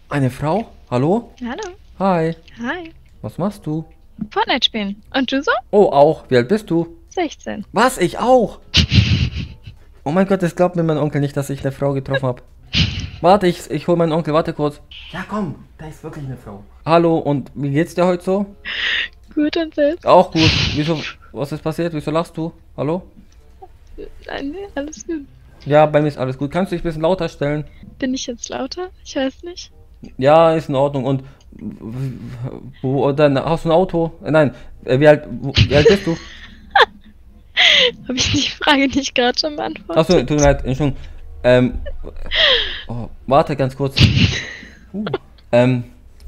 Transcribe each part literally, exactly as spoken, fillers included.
Eine Frau? Hallo? Hallo. Hi. Hi. Was machst du? Fortnite spielen. Und du so? Oh, auch. Wie alt bist du? sechzehn. Was? Ich auch? Oh mein Gott, das glaubt mir mein Onkel nicht, dass ich eine Frau getroffen habe. Warte, ich, ich hol meinen Onkel, warte kurz. Ja, komm, da ist wirklich eine Frau. Hallo, und wie geht's dir heute so? Gut und selbst? Auch gut. Wieso, was ist passiert? Wieso lachst du? Hallo? Nein, nee, alles gut. Ja, bei mir ist alles gut. Kannst du dich ein bisschen lauter stellen? Bin ich jetzt lauter? Ich weiß nicht. Ja, ist in Ordnung. Und wo, dann hast du ein Auto? Äh, Nein, äh, wie alt, wo, wie alt bist du? Habe ich die Frage nicht gerade schon Achso, beantwortet? tut mir leid, Entschuldigung. Ähm, oh, warte ganz kurz. Uh, ähm,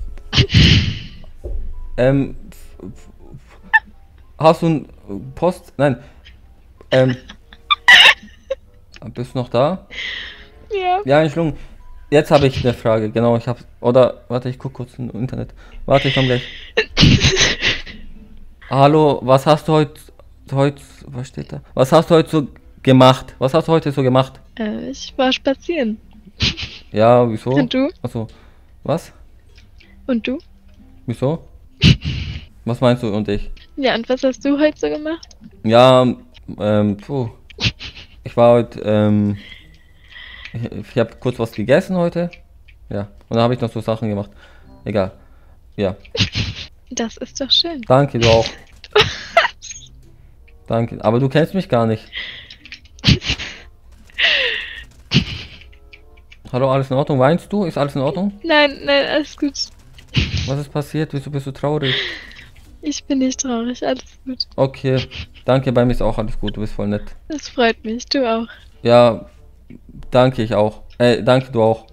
ähm, f- f- hast du ein Post? Nein. Ähm, bist du noch da? Ja. Ja, Entschuldigung. Jetzt habe ich eine Frage. Genau, ich habe. Oder, warte, ich gucke kurz im Internet. Warte, ich komme gleich. Hallo, was hast du heute, heute, was steht da? Was hast du heute so gemacht? Was hast du heute so gemacht? Äh, ich war spazieren. Ja, wieso? Und du? Achso, was? Und du? Wieso? Was meinst du und ich? Ja, und was hast du heute so gemacht? Ja, ähm, puh. Ich war heute, ähm, ich, ich habe kurz was gegessen heute. Ja, und dann habe ich noch so Sachen gemacht. Egal. Ja, Das ist doch schön. danke, du auch. Danke, aber du kennst mich gar nicht. Hallo, alles in Ordnung? Weinst du? Ist alles in Ordnung? Nein, nein, alles gut. Was ist passiert? Wieso bist du traurig? Ich bin nicht traurig, alles gut. Okay, danke, bei mir ist auch alles gut, du bist voll nett. Das freut mich, du auch. Ja, danke, ich auch. Äh, danke, du auch.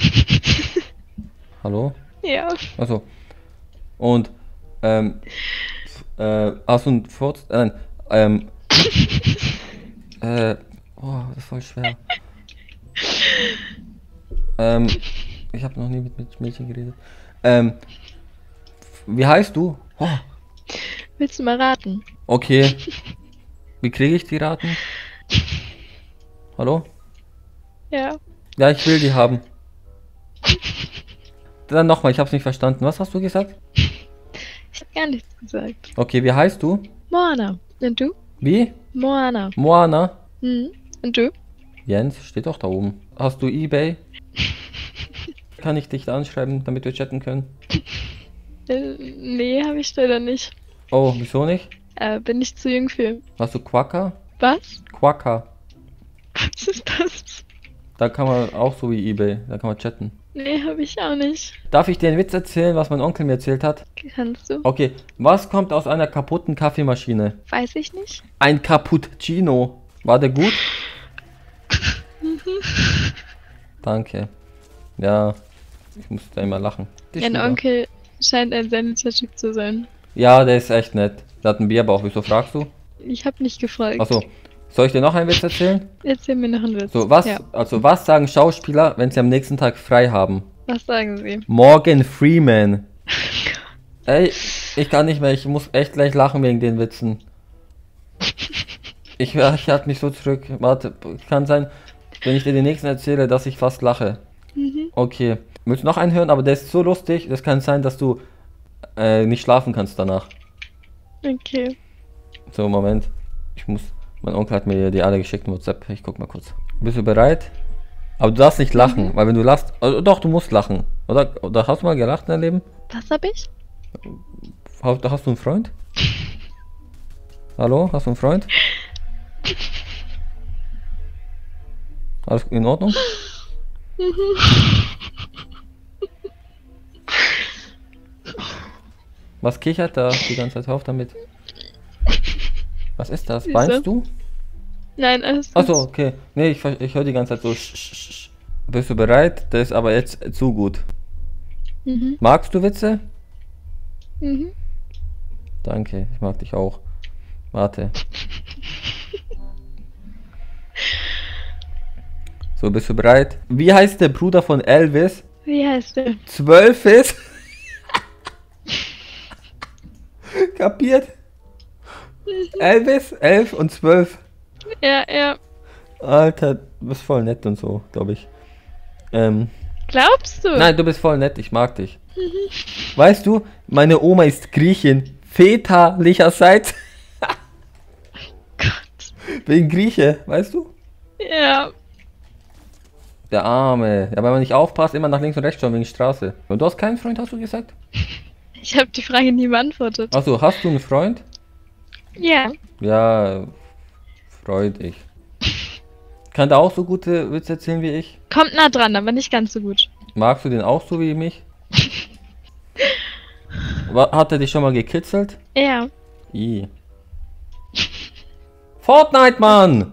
Hallo? Ja. Achso. Und, ähm, äh, hast du ein Furz? Äh, nein, ähm, äh, oh, das ist voll schwer. Ähm, ich habe noch nie mit, mit Mädchen geredet. Ähm, wie heißt du? Oh, Willst du mal raten? okay. Wie kriege ich die Raten? Hallo? Ja. Ja, ich will die haben. Dann nochmal, ich hab's nicht verstanden. Was hast du gesagt? Ich habe gar nichts gesagt. Okay, wie heißt du? Moana. Und du? Wie? Moana. Moana? Hm. Und du? Jens, steht doch da oben. Hast du eBay? Kann ich dich da anschreiben, damit wir chatten können? Äh, nee, habe ich leider nicht. Oh, wieso nicht? Äh, bin ich zu jung für. Hast du Quacker? Was? Quacker. Was ist das? Da kann man auch so wie eBay, da kann man chatten. Nee, habe ich auch nicht. Darf ich dir einen Witz erzählen, was mein Onkel mir erzählt hat? Kannst du? Okay, was kommt aus einer kaputten Kaffeemaschine? Weiß ich nicht. Ein Cappuccino. War der gut? Danke. Ja, ich muss da immer lachen. Die Mein Schüler. Onkel scheint ein sehr netter Typ zu sein. Ja, der ist echt nett. Der hat einen Bierbauch. Wieso fragst du? Ich habe nicht gefragt. Achso. Soll ich dir noch einen Witz erzählen? Erzähl mir noch einen Witz. So, was, Ja. also was sagen Schauspieler, wenn sie am nächsten Tag frei haben? Was sagen sie? Morgan Freeman. Ey, ich kann nicht mehr. Ich muss echt gleich lachen wegen den Witzen. Ich, ich halte mich so zurück. Warte, kann sein, wenn ich dir den nächsten erzähle, dass ich fast lache. Mhm. Okay. Willst du noch einen hören? Aber der ist so lustig. Das kann sein, dass du äh, nicht schlafen kannst danach. Okay. So, Moment. Ich muss. Mein Onkel hat mir die alle geschickt in WhatsApp. Ich guck mal kurz. Bist du bereit? Aber du darfst nicht lachen, weil wenn du lachst. Oh, doch, du musst lachen. Oder, oder hast du mal gelacht in deinem Leben? Was hab ich? Hast, hast du einen Freund? Hallo? Hast du einen Freund? Alles in Ordnung? Was kichert da die ganze Zeit? Hör auf damit. Was ist das? Wieso? Weinst du? Nein, alles gut. Achso, okay. Nee, ich, ver- ich höre die ganze Zeit so. sch- sch- sch. Bist du bereit? Das ist aber jetzt zu gut. Mhm. Magst du Witze? Mhm. Danke, ich mag dich auch. Warte. So, bist du bereit? Wie heißt der Bruder von Elvis? Wie heißt der? Zwölf ist. Kapiert? Elvis, elf und zwölf. Ja, ja. Alter, du bist voll nett und so, glaube ich. Ähm, Glaubst du? Nein, du bist voll nett, ich mag dich. Weißt du, meine Oma ist Griechin. Väterlicherseits. Gott. Wegen Grieche, weißt du? Ja. Der Arme. Ja, wenn man nicht aufpasst, immer nach links und rechts schauen wegen Straße. Und du hast keinen Freund, hast du gesagt? Ich habe die Frage nie beantwortet. Achso, hast du einen Freund? Ja. Ja, freut dich. Kann der auch so gute Witze erzählen wie ich? Kommt nah dran, aber nicht ganz so gut. Magst du den auch so wie mich? Wa- Hat er dich schon mal gekitzelt? Ja. I. Fortnite, Mann!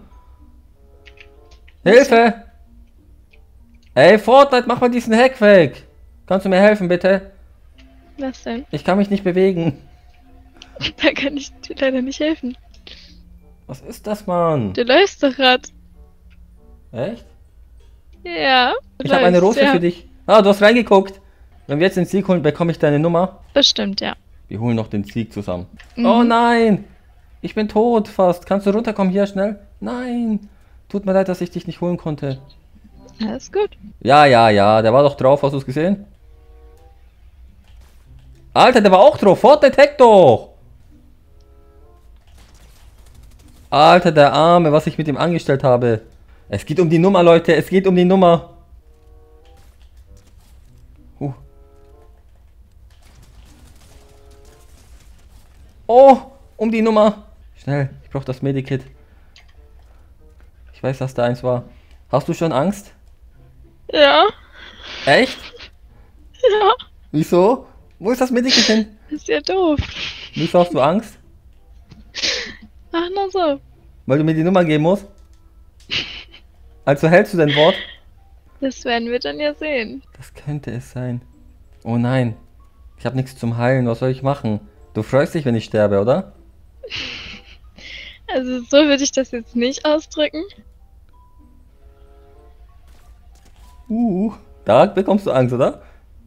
Hilfe! Ey, Fortnite, mach mal diesen Hack weg! Kannst du mir helfen, bitte? Was denn? Ich kann mich nicht bewegen. Da kann ich dir leider nicht helfen. Was ist das, Mann? Du läufst doch grad. Echt? Ja. du Ich habe eine läufst, Rose ja. für dich. Ah, du hast reingeguckt. Wenn wir jetzt den Sieg holen, bekomme ich deine Nummer. Bestimmt, ja. Wir holen noch den Sieg zusammen. Mhm. Oh nein! Ich bin tot fast. Kannst du runterkommen hier schnell? Nein! Tut mir leid, dass ich dich nicht holen konnte. Alles gut. Ja, ja, ja. Der war doch drauf. Hast du es gesehen? Alter, der war auch drauf. Fortnite hack doch! Alter, der Arme, was ich mit ihm angestellt habe. Es geht um die Nummer, Leute. Es geht um die Nummer. Huh. Oh, um die Nummer. Schnell, ich brauche das Medikit. Ich weiß, dass da eins war. Hast du schon Angst? Ja. Echt? Ja. Wieso? Wo ist das Medikit hin? Ist ja doof. Wieso hast du Angst? Ach, na so. Weil du mir die Nummer geben musst? Also hältst du dein Wort? Das werden wir dann ja sehen. Das könnte es sein. Oh nein. Ich habe nichts zum Heilen. Was soll ich machen? Du freust dich, wenn ich sterbe, oder? Also so würde ich das jetzt nicht ausdrücken. Uh, da bekommst du Angst, oder?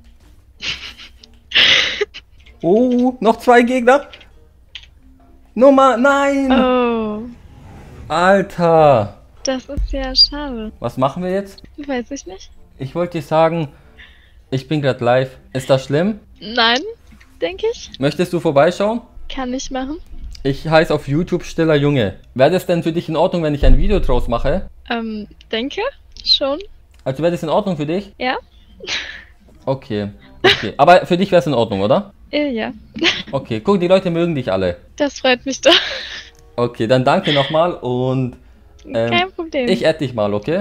Oh, noch zwei Gegner. Nummer, nein! Oh, Alter. das ist ja schade. Was machen wir jetzt? Weiß ich nicht. Ich wollte dir sagen, ich bin gerade live. Ist das schlimm? Nein, denke ich. Möchtest du vorbeischauen? Kann ich machen. Ich heiße auf YouTube Stiller Junge. Wäre das denn für dich in Ordnung, wenn ich ein Video draus mache? Ähm, denke schon. Also wäre das in Ordnung für dich? Ja? Okay. Okay. Aber für dich wäre es in Ordnung, oder? Ja, ja. Okay. Guck, die Leute mögen dich alle. Das freut mich doch. Okay, dann danke nochmal und ähm, Kein Problem. ich add dich mal, okay?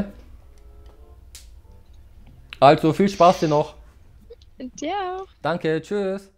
Also viel Spaß dir noch. Dir auch. Danke, tschüss.